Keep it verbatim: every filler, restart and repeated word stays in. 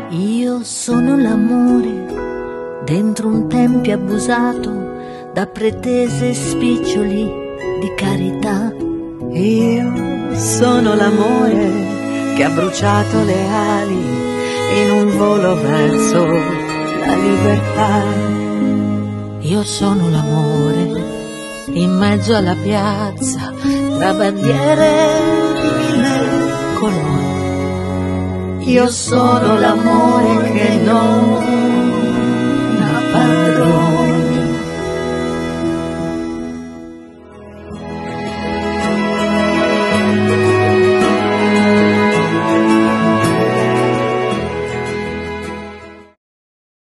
Io sono l'amore dentro un tempio abusato da pretese spiccioli di carità. Io sono l'amore che ha bruciato le ali in un volo verso la libertà. Io sono l'amore in mezzo alla piazza tra bandiere di mille colori. Io sono l'amore che non ha padrone.